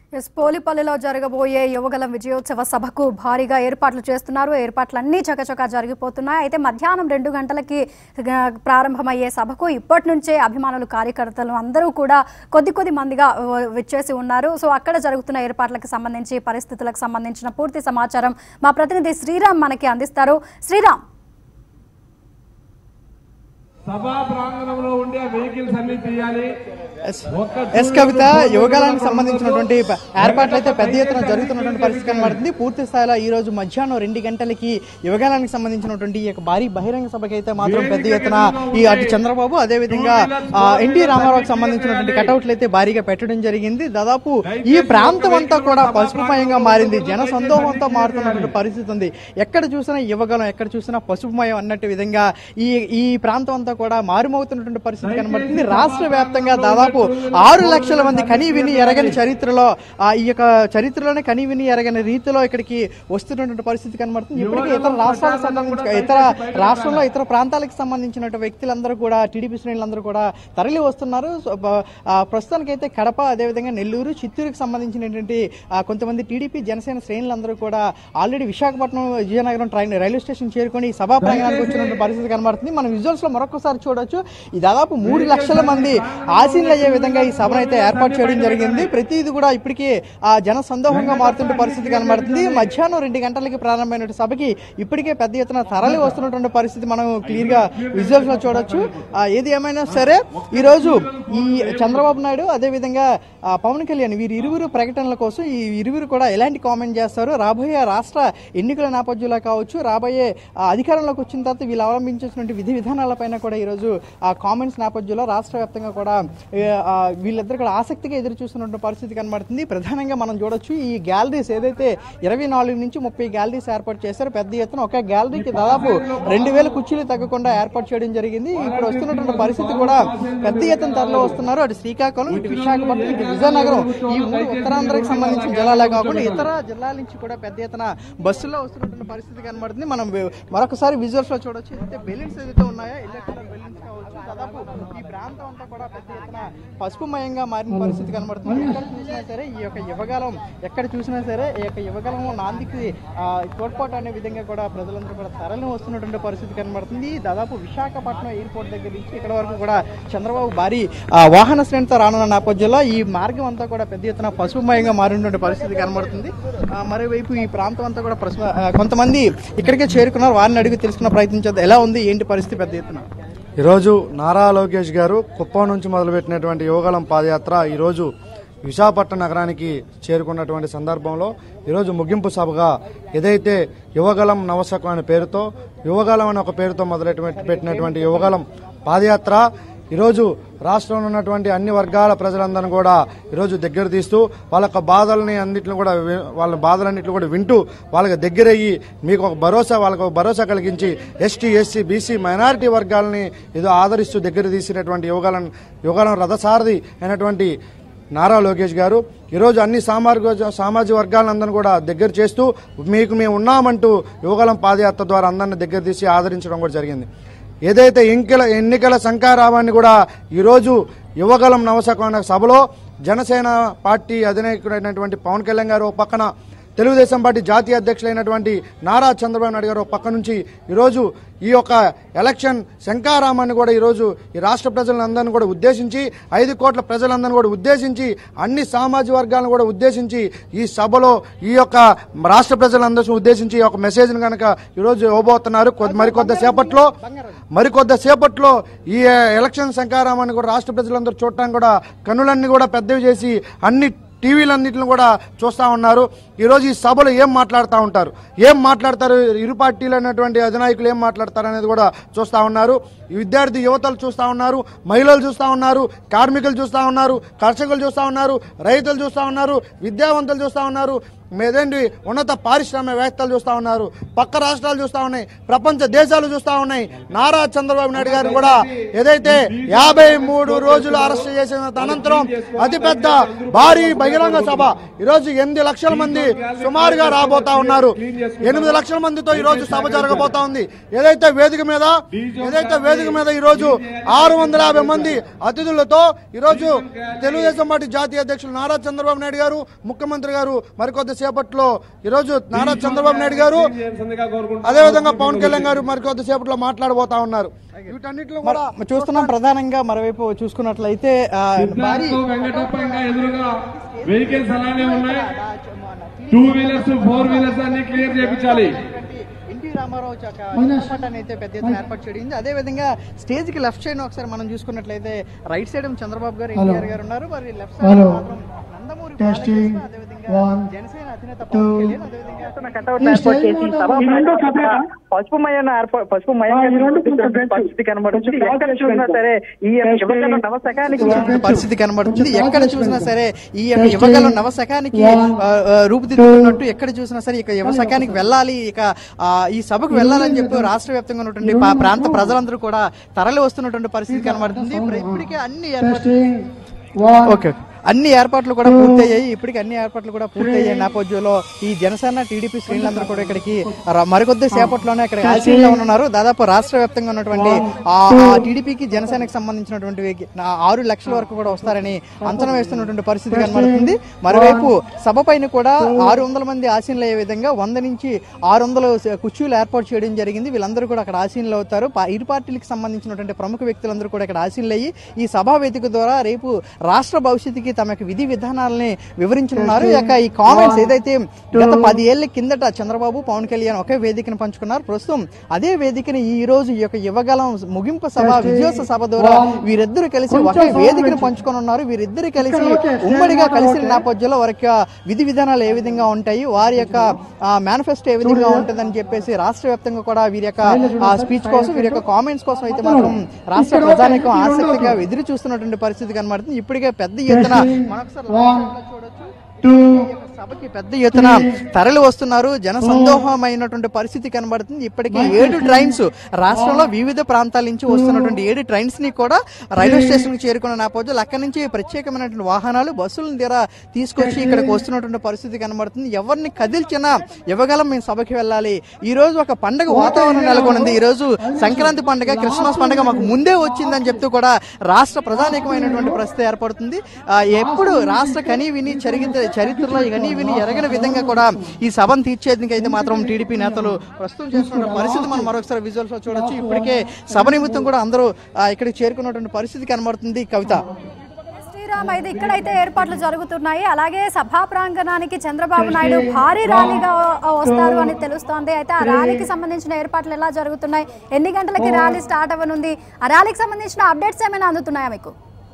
పోలిపల్లిలో జరగబోయే యువగలం విజయోత్సవ సభకు భారీగా ఏర్పాట్లు చేస్తున్నారు. ఏర్పాట్లన్నీ చకచకా జరిగిపోతున్నాయి. అయితే మధ్యాహ్నం 2 గంటలకి ప్రారంభమయ్యే సభకు ఇప్పటి నుంచే అభిమానులు కార్యకర్తలు అందరూ కూడా కొద్ది మందిగా విచ్చేసి ఉన్నారు. సో అక్కడ జరుగుతున్న ఏర్పాట్లకు సంబంధించి పరిస్థితులకు సంబంధించిన పూర్తి సమాచారం మా ప్రతినిధి శ్రీరామ్ మనకి అందిస్తారు. శ్రీరామ్, సభా ప్రాంగణంలో ఉండే వెహికల్స్ అన్ని తీయాలి. కవిత, యువగాలానికి సంబంధించినటువంటి ఏర్పాట్లు అయితే పెద్ద ఎత్తున జరుగుతున్నటువంటి పరిస్థితి కనబడుతుంది. పూర్తి స్థాయిలో ఈ రోజు మధ్యాహ్నం 2 గంటలకి యువగాలానికి సంబంధించినటువంటి ఈ భారీ బహిరంగ సభకి అయితే మాత్రం పెద్ద ఎత్తున ఈ అటు చంద్రబాబు అదేవిధంగా ఎన్టీ రామారావుకి సంబంధించినటువంటి కటౌట్లు అయితే భారీగా పెట్టడం జరిగింది. దాదాపు ఈ ప్రాంతం అంతా కూడా పసుపుమయంగా మారింది. జన సందోహంతో మారుతున్నటువంటి పరిస్థితి ఉంది. ఎక్కడ చూసినా యువగాలం, ఎక్కడ చూసినా పసుపుమయం అన్నట్టు విధంగా ఈ ప్రాంతం అంతా కూడా మారుమవుతున్నటువంటి పరిస్థితి కనబడుతుంది. రాష్ట్ర వ్యాప్తంగా దాదాపు 6 లక్షల మంది కనీ విని ఎరగని చరిత్రలో ఈ యొక్క చరిత్రలోనే కనీ విని ఎరగని రీతిలో ఇక్కడికి వస్తున్నటువంటి పరిస్థితి కనబడుతుంది. ఇప్పటికీ ఇతర రాష్ట్రాలకు సంబంధించి రాష్ట్రంలో ఇతర ప్రాంతాలకు సంబంధించిన వ్యక్తులందరూ కూడా టీడీపీ శ్రేణులందరూ కూడా తరలి వస్తున్నారు. ప్రస్తుతానికైతే కడప, అదేవిధంగా నెల్లూరు, చిత్తూరుకు సంబంధించినటువంటి కొంతమంది టీడీపీ జనసేన శ్రేణులందరూ కూడా already Visakhapatnam, Vizianagaram railway station చేరుకొని సభా ప్రాంగణానికి వచ్చినటువంటి పరిస్థితి కనబడుతుంది. మనం విజువల్స్ లో మరొకసారి చూడొచ్చు. ఈ దాదాపు 3 లక్షల మంది ఆసీనులయ్యే విధంగా ఈ సభను అయితే ఏర్పాటు చేయడం జరిగింది. ప్రతిది కూడా ఇప్పటికీ జన సందోహంగా మారుతున్న పరిస్థితి కనబడుతుంది. మధ్యాహ్నం 2 గంటలకి ప్రారంభమైన సభకి ఇప్పటికే పెద్ద ఎత్తున తరలి వస్తున్నటువంటి పరిస్థితి మనం క్లియర్ గా విజువల్స్ లో చూడొచ్చు. ఏది ఏమైనా సరే ఈ రోజు ఈ చంద్రబాబు నాయుడు అదేవిధంగా పవన్ కళ్యాణ్ వీరిరువురు ప్రకటనల కోసం ఈ ఇరువురు కూడా ఎలాంటి కామెంట్ చేస్తారు, రాబోయే రాష్ట్ర ఎన్నికల నేపథ్యంలో కావచ్చు, రాబోయే అధికారంలోకి వచ్చిన తర్వాత వీళ్ళు అవలంబించేటువంటి విధి విధానాలపైన కూడా ఈరోజు ఆ కామెంట్స్ నేపథ్యంలో రాష్ట్ర వ్యాప్తంగా కూడా వీళ్ళిద్దరు కూడా ఆసక్తిగా ఎదురు చూస్తున్న పరిస్థితి కనబడుతుంది. ప్రధానంగా మనం చూడొచ్చు ఈ గ్యాలరీస్ ఏదైతే 24 నుంచి 30 గ్యాలరీస్ ఏర్పాటు చేశారు. పెద్ద ఎత్తున ఒక గ్యాలరీకి దాదాపు 2000 కుర్చీలు తగ్గకుండా ఏర్పాటు చేయడం జరిగింది. ఇప్పుడు వస్తున్నటువంటి పరిస్థితి కూడా పెద్ద ఎత్తున తరలి వస్తున్నారు. అటు శ్రీకాకుళం, ఇటు విశాఖపట్నం, ఇటు విజయనగరం, ఈ 3 ఉత్తరాంధ్రకి సంబంధించిన జిల్లాలే కాకుండా ఇతర జిల్లాల నుంచి కూడా పెద్ద ఎత్తున బస్సుల్లో వస్తున్నటువంటి పరిస్థితి కనబడుతుంది. మనం మరొకసారి విజువల్స్ లో చూడొచ్చు. ఏదైతే బెలూన్స్ ఏదైతే ఉన్నాయో ఎలక్ట్రికల్ బెలూన్స్ కావచ్చు, దాదాపు ఈ ప్రాంతం అంతా కూడా పెద్ద ఎత్తున పసుపుమయంగా మారిన పరిస్థితి కనబడుతుంది. ఎక్కడ చూసినా సరే ఈ యొక్క యువగాలం, ఎక్కడ చూసినా సరే ఈ యొక్క యువగాలం నాందికి తోడ్పాటు అనే విధంగా కూడా ప్రజలందరూ కూడా తరలి వస్తున్నటువంటి పరిస్థితి కనబడుతుంది. దాదాపు విశాఖపట్నం ఎయిర్పోర్ట్ దగ్గర నుంచి ఇక్కడ వరకు కూడా చంద్రబాబు భారీ వాహన శ్రేణితో రానున్న నేపథ్యంలో ఈ మార్గం అంతా కూడా పెద్ద ఎత్తున పసుపుమయంగా మారినటువంటి పరిస్థితి కనబడుతుంది. మరోవైపు ఈ ప్రాంతం అంతా కూడా కొంతమంది ఇక్కడికే చేరుకున్నారు. వారిని అడిగి తెలుసుకున్న ప్రయత్నించేది ఎలా ఉంది, ఏంటి పరిస్థితి పెద్ద ఎత్తున? ఈరోజు నారా లోకేష్ గారు కుప్పం నుంచి మొదలుపెట్టినటువంటి యువగలం పాదయాత్ర ఈరోజు విశాఖపట్నం నగరానికి చేరుకున్నటువంటి సందర్భంలో ఈరోజు ముగింపు సభగా ఏదైతే యువగలం నవశకం అనే పేరుతో యువగలం అనే ఒక పేరుతో పెట్టినటువంటి యువగలం పాదయాత్ర ఈరోజు రాష్ట్రంలో ఉన్నటువంటి అన్ని వర్గాల ప్రజలందరినీ కూడా ఈరోజు దగ్గర తీస్తూ వాళ్ళ బాధలన్నింటిని కూడా వింటూ వాళ్ళకి దగ్గరయ్యి మీకు వాళ్ళకు ఒక భరోసా కలిగించి ఎస్టీ, ఎస్సీ, బీసీ, మైనారిటీ వర్గాలని ఏదో ఆదరిస్తూ దగ్గర తీసినటువంటి యువగలం రథసారథి అయినటువంటి నారా లోకేష్ గారు ఈరోజు అన్ని సామాజిక వర్గాలందరినీ కూడా దగ్గర చేస్తూ మేము ఉన్నామంటూ యువగలం పాదయాత్ర ద్వారా అందరినీ దగ్గర తీసి ఆదరించడం కూడా జరిగింది. ఏదైతే ఎన్నికల శంఖారావాన్ని కూడా ఈరోజు యువగలం నవశకం సభలో జనసేన పార్టీ అధినాయకుడైనటువంటి పవన్ కళ్యాణ్ గారు పక్కన, తెలుగుదేశం పార్టీ జాతీయ అధ్యక్షులైనటువంటి నారా చంద్రబాబు నాయుడు గారు పక్క నుంచి ఈరోజు ఈ యొక్క ఎలక్షన్ శంఖారామాన్ని కూడా ఈరోజు ఈ రాష్ట్ర ప్రజలందరినీ కూడా ఉద్దేశించి 5 కోట్ల ప్రజలందరినీ కూడా ఉద్దేశించి అన్ని సామాజిక వర్గాలను కూడా ఉద్దేశించి ఈ సభలో ఈ యొక్క రాష్ట్ర ప్రజలందరినీ ఉద్దేశించి ఈ యొక్క మెసేజ్ను కనుక ఈరోజు ఇవ్వబోతున్నారు. మరికొద్దిసేపట్లో ఈ ఎలక్షన్ శంఖారామాన్ని కూడా రాష్ట్ర ప్రజలందరూ చూడటానికి కూడా కన్నులన్నీ కూడా పెద్దవి చేసి అన్ని టీవీలన్నింటిని కూడా చూస్తూ ఉన్నారు. ఈరోజు ఈ సభలో ఏం మాట్లాడతారు, ఇరు పార్టీలు అనేటువంటి అధినాయకులు ఏం మాట్లాడతారు అనేది కూడా చూస్తూ ఉన్నారు. విద్యార్థి యువతలు చూస్తూ ఉన్నారు, మహిళలు చూస్తూ ఉన్నారు, కార్మికులు చూస్తూ ఉన్నారు, కర్షకులు చూస్తూ ఉన్నారు, రైతులు చూస్తూ ఉన్నారు, విద్యావంతులు చూస్తూ ఉన్నారు, మేదేంటి ఉన్నత పారిశ్రామికవేత్తలు చూస్తూ ఉన్నారు, పక్క రాష్ట్రాలు చూస్తూ ఉన్నాయి, ప్రపంచ దేశాలు చూస్తూ ఉన్నాయి. నారా చంద్రబాబు నాయుడు గారు కూడా ఏదైతే 53 రోజులు అరెస్ట్ చేసిన అనంతరం అతిపెద్ద భారీ బహిరంగ సభ ఈరోజు 8 లక్షల మంది సుమారుగా రాబోతా ఉన్నారు. 8 లక్షల మందితో ఈ రోజు సభ జరగబోతా ఉంది. ఏదైతే వేదిక మీద ఈ రోజు 650 మంది అతిథులతో ఈ రోజు తెలుగుదేశం పార్టీ జాతీయ అధ్యక్షులు నారా చంద్రబాబు నాయుడు గారు, ముఖ్యమంత్రి గారు మరికొద్ది సేపట్లో ఈ రోజు నారా చంద్రబాబు నాయుడు గారు, అదేవిధంగా పవన్ కళ్యాణ్ గారు మరికొద్ది సేపట్లో మాట్లాడబోతా ఉన్నారు. వీటన్నిటిలో కూడా చూస్తున్నాం. ప్రధానంగా మరోవైపు చూసుకున్నట్లయితే వెహికల్స్ అలానే ఉన్నాయి. 2 వీలర్స్ 4 వీలర్స్ అన్ని క్లియర్ చేయించాలి. రామారావు అయితే పెద్ద ఎత్తున ఏర్పాటు చేయడం. అదే విధంగా స్టేజ్ కి లెఫ్ట్ సైడ్ ఒకసారి మనం చూసుకున్నట్లయితే రైట్ సైడ్ చంద్రబాబు గారు, ఎన్టీఆర్ గారు ఉన్నారు. మరి లెఫ్ట్ సైడ్ మాత్రం నందమూరి జనసేన అధినేత పవన్ కళ్యాణ్, పరిస్థితి కనబడుతుంది. ఎక్కడ చూసినా సరే ఈ యువగలం నవశకానికి రూపుదిద్దుకున్నట్టు ఎక్కడ చూసినా సరే ఇక యువశకానికి వెళ్ళాలి, ఇక ఈ సభకు వెళ్లాలని చెప్పి రాష్ట్ర వ్యాప్తంగా ఉన్నటువంటి ప్రాంత ప్రజలందరూ కూడా తరలి వస్తున్నటువంటి పరిస్థితి కనబడుతుంది. ఇప్పటికే అన్ని ఏర్పాట్లు కూడా పూర్తయ్యాయి. ఇప్పటికి అన్ని ఏర్పాట్లు కూడా పూర్తయ్యే నేపథ్యంలో ఈ జనసేన టీడీపీ శ్రేణులందరూ కూడా ఇక్కడికి మరికొద్ది సేపట్లోనే ఇక్కడ ఆశీర్లో ఉన్నారు. దాదాపు రాష్ట్ర వ్యాప్తంగా ఉన్నటువంటి టీడీపీకి జనసేనకు సంబంధించినటువంటి 6 లక్షల వరకు కూడా వస్తారని అంచనా వేస్తున్నటువంటి పరిస్థితి కనబడుతుంది. మరోవైపు సభ పైన కూడా 600 మంది ఆశీనులు అయ్యే విధంగా 100 నుంచి 600 కుర్చీలు ఏర్పాటు చేయడం జరిగింది. వీళ్ళందరూ కూడా అక్కడ ఆశీనులు అవుతారు. ఇరు పార్టీలకు సంబంధించినటువంటి ప్రముఖ వ్యక్తులందరూ కూడా ఇక్కడ ఆశీనులు అయ్యి ఈ సభా వేదిక ద్వారా రేపు రాష్ట్ర భవిష్యత్తుకి తమ విధి విధానాలని వివరించనున్నారు. ఈ కామెంట్స్ ఏదైతే గత 10 ఏళ్ల కిందట చంద్రబాబు, పవన్ కళ్యాణ్ ఒకే వేదికను పంచుకున్నారు. ప్రస్తుతం అదే వేదికని ఈ రోజు ఈ యొక్క యువగలం ముగింపు సభ, విజయోత్సవ సభ ద్వారా వీరిద్దరు కలిసి ఒకే వేదికను పంచుకొని ఉన్నారు. వీరిద్దరు కలిసి ఉమ్మడిగా కలిసిన నేపథ్యంలో వారి యొక్క విధి విధానాలు ఏ విధంగా ఉంటాయి, వారి యొక్క మేనిఫెస్టో ఏ విధంగా ఉంటుందని చెప్పేసి రాష్ట్ర వ్యాప్తంగా కూడా వీరి యొక్క స్పీచ్ కోసం, వీరి యొక్క కామెంట్స్ కోసం అయితే మాత్రం రాష్ట్ర ప్రజానికం ఆసక్తిగా ఎదురు చూస్తున్నటువంటి పరిస్థితి కనబడుతుంది. ఇప్పటికే పెద్ద ఎత్తున సభకి పెద్ద ఎత్తున తరలి వస్తున్నారు. జన సందోహమైనటువంటి పరిస్థితి కనబడుతుంది. ఇప్పటికీ 7 ట్రైన్స్ రాష్ట్రంలో వివిధ ప్రాంతాల నుంచి వస్తున్నటువంటి 7 ట్రైన్స్ ని కూడా రైల్వే స్టేషన్ కి చేరుకున్న నేపథ్యంలో అక్కడి నుంచి ప్రత్యేకమైనటువంటి వాహనాలు, బస్సులను ద్వారా తీసుకొచ్చి ఇక్కడికి వస్తున్నటువంటి పరిస్థితి కనబడుతుంది. ఎవరిని కదిల్చినా యువగలం మేము సభకి వెళ్ళాలి. ఈ రోజు ఒక పండుగ వాతావరణం నెలకొంది. ఈ రోజు సంక్రాంతి పండుగ, క్రిస్మస్ పండుగ మాకు ముందే వచ్చిందని చెప్తూ కూడా రాష్ట్ర ప్రజానీకమైనటువంటి పరిస్థితి ఏర్పడుతుంది. ఎప్పుడు రాష్ట్ర కనీవిని చరిత్రలో విని ఎరగని విధంగా కూడా ఈ సభను తీర్చేందుకు అయితే మాత్రం టీడీపీ నేతలు ప్రస్తుతం చేస్తున్న పరిస్థితి మనం మరొకసారి విజువల్స్ లో చూడొచ్చు. ఇప్పటికే సభ నిమిత్తం కూడా అందరూ ఇక్కడికి చేరుకున్నటువంటి పరిస్థితి కనబడుతుంది. కవిత, అయితే ఇక్కడైతే ఏర్పాట్లు జరుగుతున్నాయి. అలాగే సభా ప్రాంగణానికి చంద్రబాబు నాయుడు భారీ ర్యాలీగా వస్తారు అని తెలుస్తోంది. అయితే ఆ ర్యాలీకి సంబంధించిన ఏర్పాట్లు ఎలా జరుగుతున్నాయి, ఎన్ని గంటలకి ర్యాలీ స్టార్ట్ అవ్వనుంది, ఆ ర్యాలీకి సంబంధించిన అప్డేట్స్ ఏమైనా అందుతున్నాయా మీకు?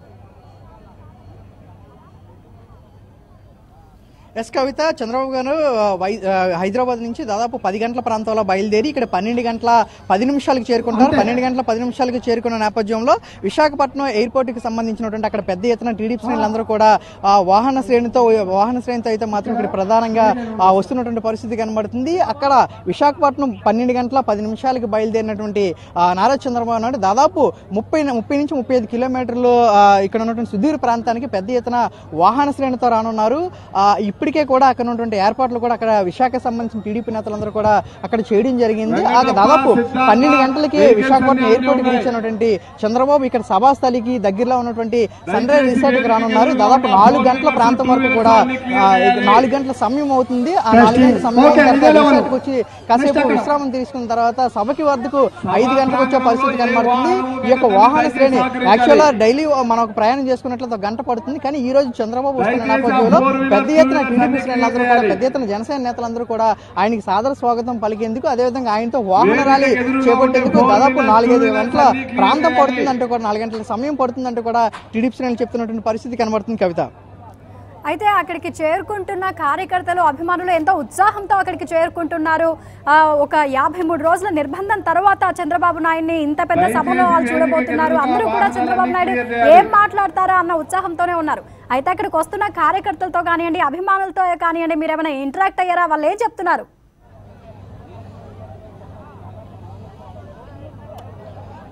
ఎస్ కవిత, చంద్రబాబు గారు హైదరాబాద్ నుంచి దాదాపు 10 గంటల ప్రాంతంలో బయలుదేరి ఇక్కడ 12 గంటల 10 నిమిషాలకు చేరుకుంటారు. 12 గంటల 10 నిమిషాలకు చేరుకున్న నేపథ్యంలో విశాఖపట్నం ఎయిర్పోర్ట్ కి సంబంధించినటువంటి అక్కడ పెద్ద ఎత్తున టీడీపీ శ్రేణులందరూ కూడా వాహన శ్రేణితో అయితే మాత్రం ఇక్కడ ప్రధానంగా వస్తున్నటువంటి పరిస్థితి కనబడుతుంది. అక్కడ విశాఖపట్నం 12 గంటల 10 నిమిషాలకు బయలుదేరినటువంటి నారా చంద్రబాబు నాయుడు దాదాపు 30 నుంచి 35 కిలోమీటర్లు ఇక్కడ ఉన్నటువంటి సుదూర ప్రాంతానికి పెద్ద ఎత్తున వాహన శ్రేణితో రానున్నారు. ఇప్పటికే కూడా అక్కడ ఉన్నటువంటి ఏర్పాట్లు కూడా అక్కడ విశాఖ సంబంధించిన టీడీపీ నేతలందరూ కూడా అక్కడ చేయడం జరిగింది. దాదాపు 12 గంటలకి విశాఖపట్నం ఎయిర్పోర్ట్ కి వచ్చినటువంటి చంద్రబాబు ఇక్కడ సభాస్థలికి దగ్గరలో ఉన్నటువంటి సన్ రైజ్ రిసార్ట్ కి రానున్నారు. దాదాపు 4 గంటల ప్రాంతం వరకు కూడా 4 గంటల సమయం అవుతుంది. ఆ 4 గంటల సమయం రిసార్ట్ కి వచ్చి కాసేపు విశ్రామం తీసుకున్న తర్వాత సభకి వద్దకు 5 గంటలకు వచ్చే పరిస్థితి కనబడుతుంది. ఈ యొక్క వాహన శ్రేణి యాక్చువల్ గా డైలీ మనం ప్రయాణం చేసుకున్నట్లయితే 1 గంట పడుతుంది. కానీ ఈ రోజు చంద్రబాబు వస్తున్న నేపథ్యంలో పెద్ద ఎత్తున టీడీపీ శ్రేణులందరూ కూడా, పెద్ద ఎత్తున జనసేన నేతలందరూ కూడా ఆయనకి సాదర స్వాగతం పలికేందుకు, అదేవిధంగా ఆయనతో వాహన ర్యాలీ చేపట్టేందుకు దాదాపు 4-5 గంటల ప్రాంతం పడుతుందంటూ కూడా 4 గంటల సమయం పడుతుందంటూ కూడా టీడీపీ శ్రేణులు చెప్తున్నటువంటి పరిస్థితి కనబడుతుంది. కవిత, అయితే అక్కడికి చేరుకుంటున్న కార్యకర్తలు, అభిమానులు ఎంతో ఉత్సాహంతో అక్కడికి చేరుకుంటున్నారు. ఒక 53 రోజుల నిర్బంధం తర్వాత చంద్రబాబు నాయుడిని ఇంత పెద్ద సభలో వాళ్ళు చూడబోతున్నారు. అందరూ కూడా చంద్రబాబు నాయుడు ఏం మాట్లాడతారా అన్న ఉత్సాహంతోనే ఉన్నారు. అయితే అక్కడికి వస్తున్న కార్యకర్తలతో కానివ్వండి, అభిమానులతో కానివ్వండి, మీరు ఏమైనా ఇంటరాక్ట్ అయ్యారా? వాళ్ళు ఏం చెప్తున్నారు?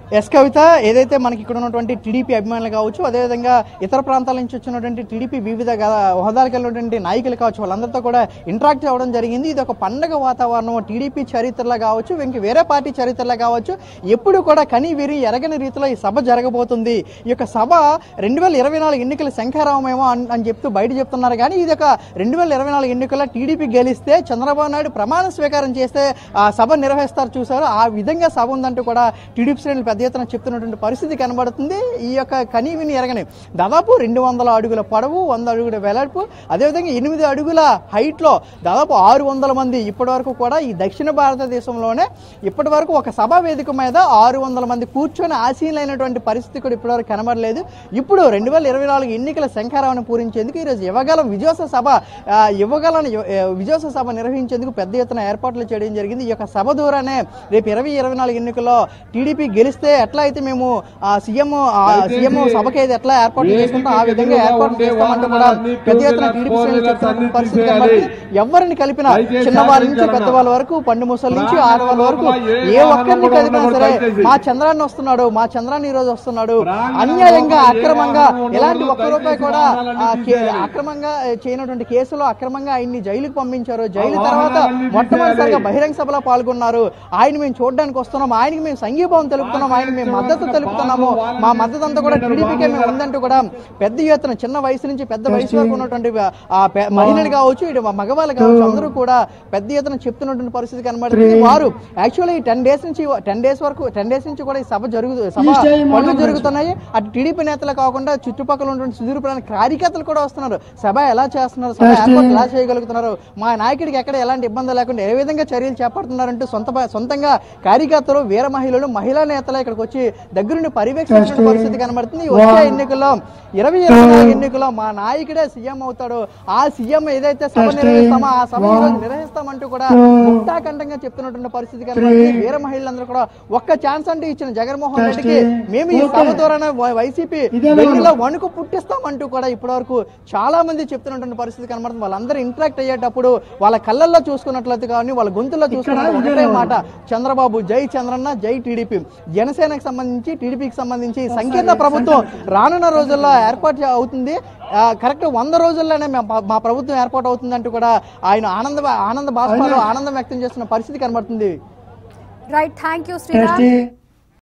ఎస్ కవిత, ఏదైతే మనకి ఇక్కడ ఉన్నటువంటి టీడీపీ అభిమానులు కావచ్చు, అదేవిధంగా ఇతర ప్రాంతాల నుంచి వచ్చినటువంటి టీడీపీ వివిధ హోదాలకు వెళ్ళినటువంటి నాయకులు కావచ్చు, వాళ్ళందరితో కూడా ఇంటరాక్ట్ అవ్వడం జరిగింది. ఇది ఒక పండగ వాతావరణం. టీడీపీ చరిత్రలో కావచ్చు, ఇంక వేరే పార్టీ చరిత్రలో కావచ్చు, ఎప్పుడు కూడా కని వీరి ఎరగని రీతిలో ఈ సభ జరగబోతుంది. ఈ యొక్క సభ 2024 ఎన్నికల శంఖారావమేమో అని చెప్తూ బయట చెప్తున్నారు. కానీ ఇది ఒక 2024 ఎన్నికల్లో టీడీపీ గెలిస్తే చంద్రబాబు నాయుడు ప్రమాణ స్వీకారం చేస్తే ఆ సభ నిర్వహిస్తారు చూసారు, ఆ విధంగా సభ ఉందంటూ కూడా టీడీపీ శ్రేణులు పెద్ద ఎత్తున చెప్తున్నటువంటి పరిస్థితి కనబడుతుంది. ఈ యొక్క కనీవిని ఎరగని దాదాపు 200 అడుగుల పొడవు, 100 అడుగుల వెడల్పు, అదేవిధంగా 8 అడుగుల హైట్ లో దాదాపు 600 మంది ఇప్పటి వరకు కూడా ఈ దక్షిణ భారతదేశంలోనే ఇప్పటి వరకు ఒక సభా వేదిక మీద 600 మంది కూర్చొని ఆసీనులైనటువంటి పరిస్థితి కూడా ఇప్పటివరకు కనబడలేదు. ఇప్పుడు 2024 ఎన్నికల శంఖారావాన్ని పూరించేందుకు ఈరోజు యువగలం విజయోత్సవ సభ విజయోత్సవ సభ నిర్వహించేందుకు పెద్ద ఎత్తున ఏర్పాట్లు చేయడం జరిగింది. ఈ యొక్క సభ ద్వారానే రేపు 2024 ఎన్నికల్లో టీడీపీ గెలిస్తే ఎట్లా అయితే మేము సీఎం సభకి అయితే ఎట్లా ఏర్పాట్లు చేసుకుంటాం ఆ విధంగా ఏర్పాట్లు చేస్తామంటూ కూడా పెద్ద ఎత్తున టీడీపీ చెప్తున్న పరిస్థితి కనబడుతుంది. ఎవరిని కలిపినా చిన్నవారి నుంచి పెద్దవాళ్ళ వరకు, పండు ముసలి నుంచి ఆడవాళ్ళ వరకు ఏ ఒక్కరిని కలిపినా సరే మా చంద్రాన్ని వస్తున్నాడు, మా చంద్రాన్ని ఈ రోజు వస్తున్నాడు, అన్యాయంగా అక్రమంగా ఎలాంటి ఒక్క రూపాయి కూడా అక్రమంగా చేయనటువంటి కేసులో అక్రమంగా ఆయన్ని జైలుకు పంపించారు. జైలు తర్వాత మొట్టమొదటిసారిగా బహిరంగ సభలో పాల్గొన్నారు. ఆయన మేము చూడడానికి వస్తున్నాం, ఆయనకి మేము సంఘీభావం తెలుపుతున్నాం, ఆయన మేము మద్దతు తెలుపుతున్నాము, మా మద్దతు అంతా కూడా టీడీపీకే మేము ఉందంటూ కూడా పెద్ద ఎత్తున చిన్న వయసు నుంచి పెద్ద వయసు వరకు ఉన్నటువంటి మహిళలు కావచ్చు, ఇటు మగవాళ్ళు కావచ్చు, అందరూ కూడా పెద్ద ఎత్తున చెప్తున్నటువంటి పరిస్థితి కనబడుతుంది. వారు యాక్చువల్లీ 10 డేస్ నుంచి కూడా ఈ సభ పనులు జరుగుతున్నాయి. అటు టీడీపీ నేతలు కాకుండా చుట్టుపక్కల ఉన్నటువంటి సుదూర ప్రాంత కార్యకర్తలు కూడా వస్తున్నారు. సభ ఎలా చేస్తున్నారు, సభ ఏర్పాటు ఎలా చేయగలుగుతున్నారు, మా నాయకుడికి ఎక్కడ ఎలాంటి ఇబ్బంది లేకుండా ఏ విధంగా చర్యలు చేపడుతున్నారంటూ సొంతంగా కార్యకర్తలు, వీర మహిళలు, మహిళా నేతలు ఇక్కడికి వచ్చి దగ్గరుండి పర్యవేక్షించిన పరిస్థితి కనబడుతుంది. వచ్చే ఎన్నికల్లో 2024 ఎన్నికల్లో మా నాయకుడే సీఎం అవుతాడు, ఆ సీఎం ఏదైతే సభ నిర్వహిస్తామో ఆ సభ నిర్వహిస్తామంటూ కూడా ముక్తాకంఠంగా చెప్తున్నటువంటి పరిస్థితి కనబడుతుంది. వీర మహిళలందరూ కూడా ఒక్క ఛాన్స్ అంటూ ఇచ్చిన జగన్మోహన్ రెడ్డికి మేము ఈ సభ ద్వారా వైసీపీ వెన్నులో వణుకు పుట్టిస్తామంటూ కూడా ఇప్పటి వరకు చాలా మంది చెప్తున్నటువంటి పరిస్థితి కనబడుతుంది. వాళ్ళందరూ ఇంటరాక్ట్ అయ్యేటప్పుడు వాళ్ళ కళ్ళల్లో చూసుకున్నట్లయితే కానీ వాళ్ళ గొంతుల్లో చూసుకున్నట్టు ఒకటే మాట, చంద్రబాబు జై చంద్రన్న, జై టీడీపీ. జనసేనకు సంబంధించి, టీడీపీకి సంబంధించి సంకీర్ణ ప్రభుత్వం రానున్న రోజుల్లో ఏర్పాటు అవుతుంది. కరెక్ట్ 100 రోజుల్లోనే మా ప్రభుత్వం ఏర్పాటు అవుతుందంటూ కూడా ఆయన ఆనంద బాష్పాలు ఆనందం వ్యక్తం చేస్తున్న పరిస్థితి కనబడుతుంది. Right, thank you Sriram.